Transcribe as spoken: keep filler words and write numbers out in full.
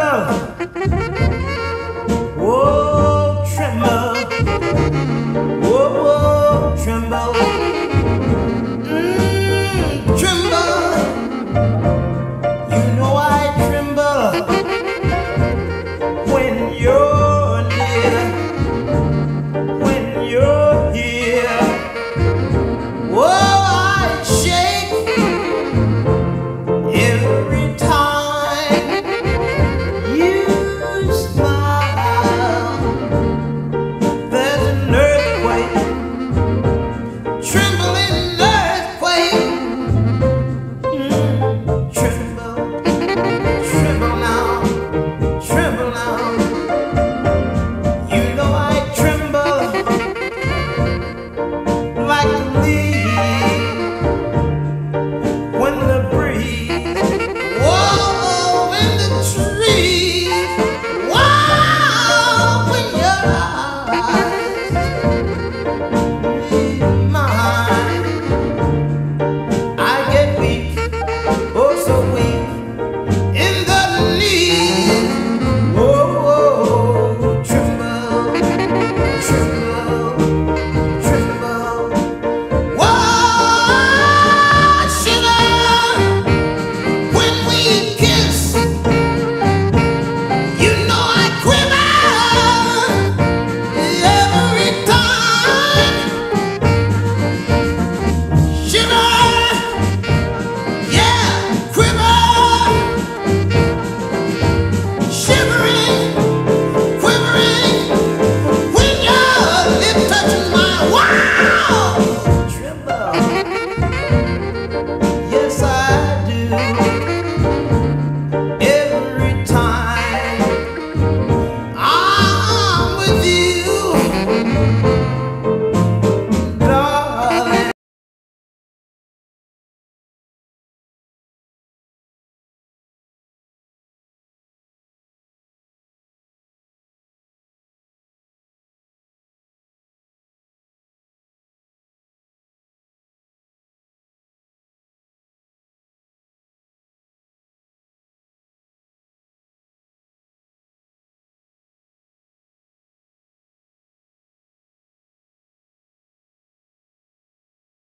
Whoa, tremble. Whoa, whoa, tremble. Mm, tremble. You know I tremble when you're near, when you're here. Whoa, I shake every time you smile. There's an earthquake, trembling earthquake. Mm, tremble, tremble now, tremble now. You know I tremble like a leaf when the breeze, whoa, in the trees, wow, when your eyes meet mine, I get weak, oh so weak, in the knees. Whoa, whoa, tremble, tremble, tremble. Whoa, shiver when we kiss. You know I quiver every time. Shiver, yeah, quiver, shivering, quivering when your lip touches mine. Wow, tremble. Yes, I do.